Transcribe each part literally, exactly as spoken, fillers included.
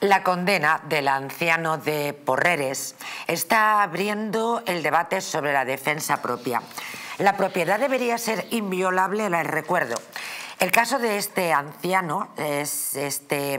La condena del anciano de Porreres está abriendo el debate sobre la defensa propia. La propiedad debería ser inviolable, les recuerdo. El caso de este anciano es este,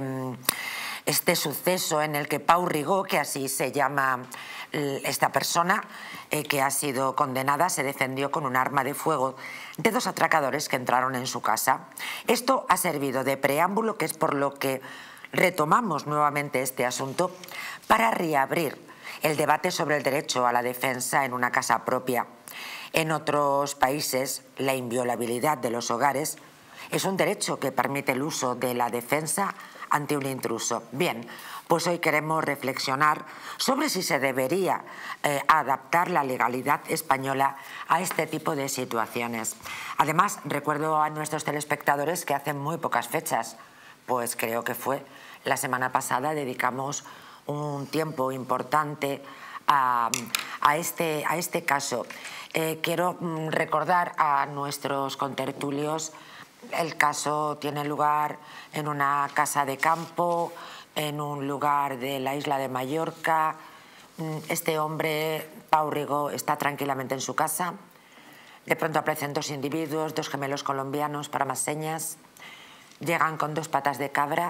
este suceso en el que Pau Rigó, que así se llama esta persona, eh, que ha sido condenada, se defendió con un arma de fuego de dos atracadores que entraron en su casa. Esto ha servido de preámbulo, que es por lo que retomamos nuevamente este asunto, para reabrir el debate sobre el derecho a la defensa en una casa propia. En otros países, la inviolabilidad de los hogares es un derecho que permite el uso de la defensa ante un intruso. Bien, pues hoy queremos reflexionar sobre si se debería eh, adaptar la legalidad española a este tipo de situaciones. Además, recuerdo a nuestros telespectadores que hace muy pocas fechas, pues creo que fue la semana pasada, dedicamos un tiempo importante a, a, este, a este caso. Eh, quiero recordar a nuestros contertulios, el caso tiene lugar en una casa de campo, en un lugar de la isla de Mallorca. Este hombre, Pau Rigó, está tranquilamente en su casa. De pronto aparecen dos individuos, dos gemelos colombianos, para más señas. Llegan con dos patas de cabra,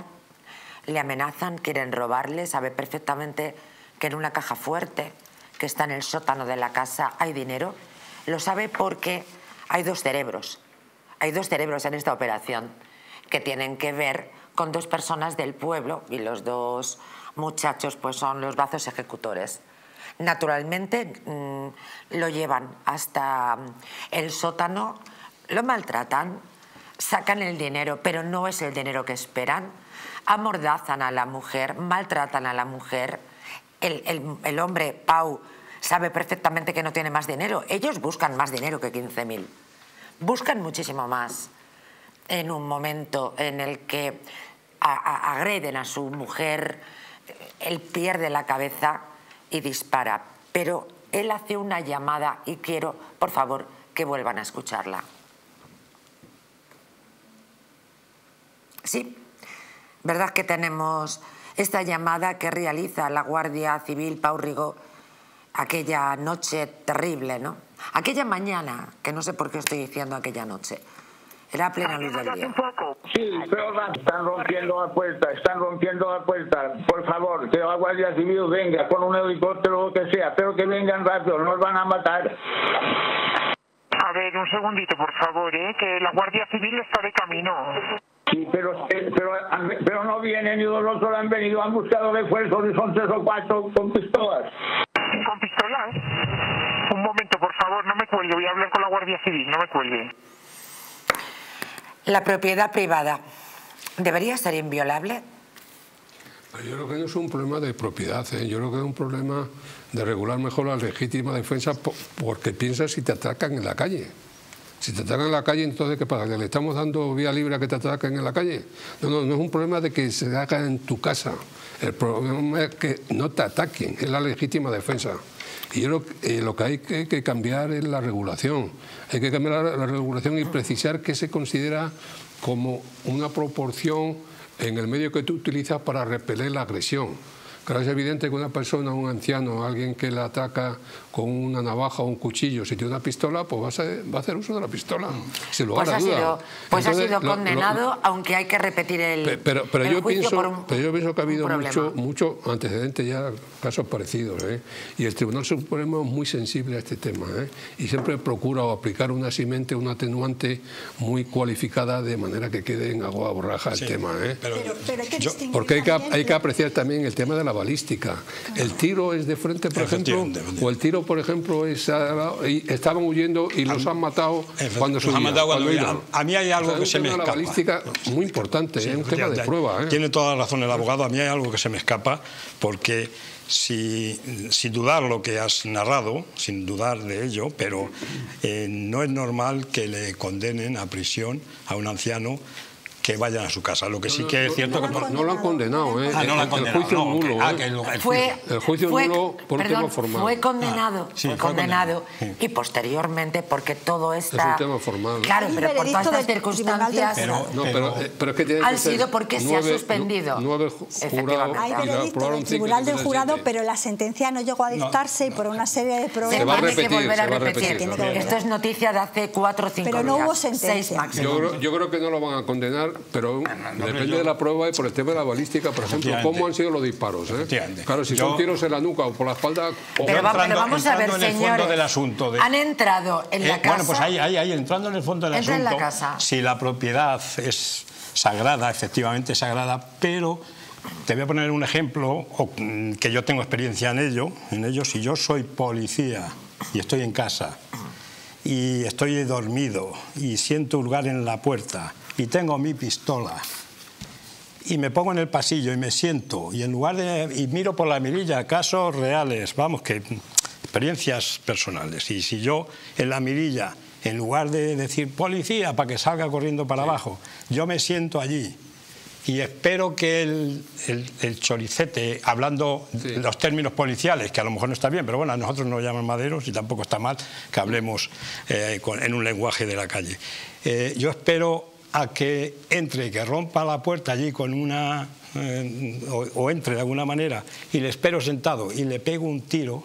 le amenazan, quieren robarle. Sabe perfectamente que en una caja fuerte que está en el sótano de la casa hay dinero. Lo sabe porque hay dos cerebros. Hay dos cerebros en esta operación que tienen que ver con dos personas del pueblo, y los dos muchachos pues son los brazos ejecutores. Naturalmente mmm, lo llevan hasta el sótano, lo maltratan, sacan el dinero, pero no es el dinero que esperan. Amordazan a la mujer, maltratan a la mujer. El, el, el hombre, Pau, sabe perfectamente que no tiene más dinero. Ellos buscan más dinero que quince mil. Buscan muchísimo más en un momento en el que a, a, agreden a su mujer. Él pierde la cabeza y dispara. Pero él hace una llamada y quiero, por favor, que vuelvan a escucharla. Sí, verdad que tenemos esta llamada que realiza la Guardia Civil, Pau Rigó, aquella noche terrible, ¿no? Aquella mañana, que no sé por qué estoy diciendo aquella noche, era a plena luz del día. Sí, pero están rompiendo la puerta, están rompiendo la puerta. Por favor, que la Guardia Civil venga con un helicóptero o lo que sea, pero que vengan rápido, nos van a matar. A ver, un segundito, por favor, ¿eh? Que la Guardia Civil está de camino. Sí, pero, pero, pero no vienen, y los otros han venido, han buscado refuerzos y son tres o cuatro con pistolas. ¿Con pistolas? Un momento, por favor, no me cuelgue, voy a hablar con la Guardia Civil, no me cuelgue. La propiedad privada, ¿debería ser inviolable? Yo creo que no es un problema de propiedad, ¿eh? Yo creo que es un problema de regular mejor la legítima defensa, porque piensas si te atacan en la calle. Si te atacan en la calle, entonces ¿qué pasa? ¿Que le estamos dando vía libre a que te ataquen en la calle? No, no, no es un problema de que se haga en tu casa. El problema es que no te ataquen, es la legítima defensa. Y yo creo que eh, lo que hay que, que cambiar es la regulación. Hay que cambiar la, la regulación y precisar qué se considera como una proporción en el medio que tú utilizas para repeler la agresión. Claro, es evidente que una persona, un anciano, alguien que le ataca con una navaja o un cuchillo, si tiene una pistola, pues va a, ser, va a hacer uso de la pistola, sin lugar pues a ha duda. Sido, pues Entonces, ha sido lo, condenado, lo, aunque hay que repetir el, pero, pero el yo juicio pienso, por un Pero yo pienso que ha habido mucho, problema. mucho antecedente ya, casos parecidos, ¿eh? Y el Tribunal Supremo es muy sensible a este tema, ¿eh? Y siempre procura aplicar una simente, una atenuante muy cualificada, de manera que quede en agua borraja el sí, tema, ¿eh? Pero, pero hay que yo, porque hay que, hay que apreciar también el tema de la balística. El tiro es de frente, por ejemplo, o el tiro, por ejemplo, es a, y estaban huyendo y los han matado cuando se cuando A mí hay algo o sea, que se me escapa. La balística muy importante, sí, es un tema de prueba, ¿eh? Tiene toda la razón el abogado. A mí hay algo que se me escapa, porque si, sin dudar lo que has narrado, sin dudar de ello, pero eh, no es normal que le condenen a prisión a un anciano que vayan a su casa. Lo que sí que es cierto no, que... No, no lo han condenado, ¿eh? Ah, no lo han condenado. El juicio no, nulo, ah, ¿eh? que el, el Fue, juicio. El juicio fue, nulo por perdón, tema formal. Fue condenado, Ah, sí, fue fue condenado, condenado. y posteriormente, porque todo está... Es un tema formal. Claro, Hay pero por veredicto todas estas del Tribunal del circunstancias... Jurado. No, pero, eh, pero es que tiene que Han ser sido porque se ha nueve- suspendido. Nueve ju- jurados. Efectivamente. Hay y la veredicto aprobaron del cinco, Tribunal del entonces Jurado, siete. pero la sentencia no llegó a dictarse y por una serie de Se, problemas... va a tiene repetir, que volver a se va a repetir. repetir, Tiene que volver. Esto es noticia de hace cuatro o cinco Pero días. no hubo sentencia. Seis máximo. Yo creo, yo creo que no lo van a condenar, pero no, depende yo- de la prueba y por el tema de la balística, por ejemplo, Efectivamente. cómo han sido los disparos. ¿eh? Efectivamente. Claro, si Yo- son tiros en la nuca o por la espalda... o- Pero, va- pero entrando- vamos a ver, entrando en el fondo señores. del asunto de- Han entrado en Eh, la casa... Bueno, pues ahí, ahí, ahí, entrando en el fondo del Entra en asunto, la casa. si la propiedad es sagrada, efectivamente sagrada, pero te voy a poner un ejemplo, o, mm, que yo tengo experiencia en ello, en ello, si yo soy policía y estoy en casa y estoy dormido y siento hurgar en la puerta y tengo mi pistola y me pongo en el pasillo y me siento y en lugar de y miro por la mirilla casos reales, vamos, que experiencias personales, y si yo en la mirilla, en lugar de decir policía para que salga corriendo para abajo, yo me siento allí y espero que el, el, el choricete, hablando Sí. los términos policiales, que a lo mejor no está bien, pero bueno, a nosotros nos llaman maderos y tampoco está mal que hablemos eh, con, en un lenguaje de la calle. Eh, yo espero a que entre, que rompa la puerta allí con una... Eh, o, o entre de alguna manera y le espero sentado y le pego un tiro.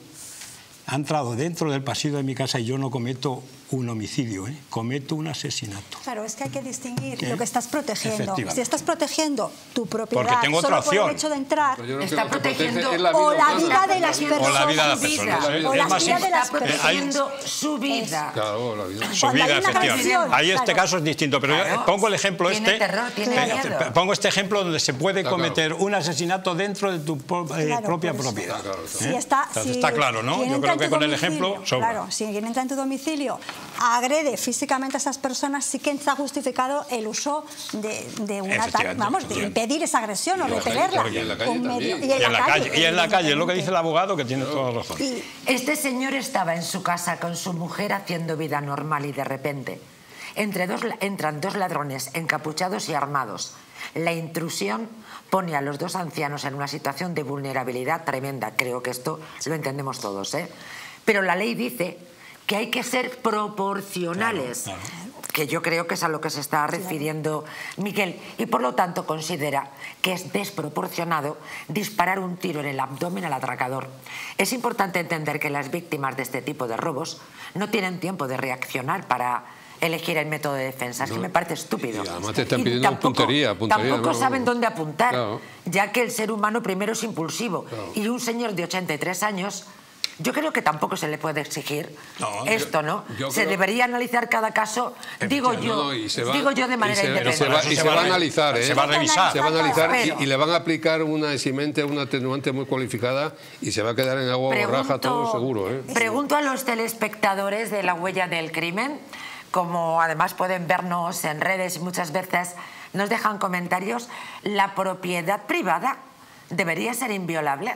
Ha entrado dentro del pasillo de mi casa y yo no cometo un homicidio, ¿eh? Cometo un asesinato. Claro, es que hay que distinguir ¿Eh? lo que estás protegiendo. Efectivamente. Si estás protegiendo tu propiedad Porque tengo otra solo por el opción. hecho de entrar, Pero yo creo que Está lo que protege protegiendo es la o la humana. vida de las O la personas. vida de las Su vida. personas, ¿eh? O Es la más, vida de las Está personas. protegiendo su vida. Claro, la vida. Su Cuando vida, hay una efectivamente. agresión, Ahí este claro. caso es distinto, pero yo Claro. pongo el ejemplo Tiene este. terror, tiene eh, miedo. Pongo este ejemplo donde se puede Está cometer claro. un asesinato dentro de tu po- eh, Claro, propia por eso. propiedad. Está claro, está Si ¿Eh? está, Entonces si está claro, ¿no? quien Yo entra creo en que tu con el domicilio, ejemplo sobra. Claro, si quien entra en tu domicilio agrede físicamente a esas personas, sí que está justificado el uso de, de un ataque, Efectivamente, vamos, de efectivamente. impedir esa agresión o en la calle, repelerla. y en la calle con medio- también. y en Y en la calle, y en la calle, es lo que evidentemente. dice el abogado, que tiene toda razón. Y Este señor estaba en su casa con su mujer haciendo vida normal y de repente entre dos, entran dos ladrones encapuchados y armados. La intrusión pone a los dos ancianos en una situación de vulnerabilidad tremenda. Creo que esto lo entendemos todos, ¿eh? Pero la ley dice que hay que ser proporcionales, Claro, claro. que yo creo que es a lo que se está refiriendo Miguel, y por lo tanto considera que es desproporcionado disparar un tiro en el abdomen al atracador. Es importante entender que las víctimas de este tipo de robos no tienen tiempo de reaccionar para elegir el método de defensa. Es que No. me parece estúpido. Y además te están Y pidiendo puntería, puntería, Tampoco no, saben no. dónde apuntar, Claro. ya que el ser humano primero es impulsivo. Claro. Y un señor de ochenta y tres años... Yo creo que tampoco se le puede exigir No, esto, ¿no? yo- yo se creo- debería analizar cada caso, digo yo, No, no, y se va- digo yo de y manera se- independiente. y se va, Pero y eso se va a re- analizar, ¿eh? Se va a revisar. Se va a analizar Pero- y, y le van a aplicar una eximente, una atenuante muy cualificada y se va a quedar en agua borraja todo seguro, ¿eh? Pregunto a los telespectadores de La Huella del Crimen, como además pueden vernos en redes y muchas veces nos dejan comentarios, ¿la propiedad privada debería ser inviolable?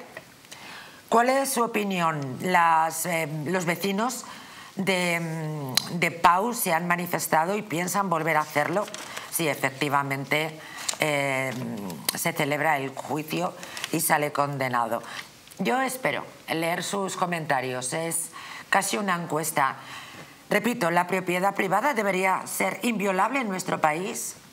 ¿Cuál es su opinión? Las, eh, los vecinos de, mm, de Pau se han manifestado y piensan volver a hacerlo si efectivamente eh, se celebra el juicio y sale condenado. Yo espero leer sus comentarios. Es casi una encuesta. Repito, ¿la propiedad privada debería ser inviolable en nuestro país?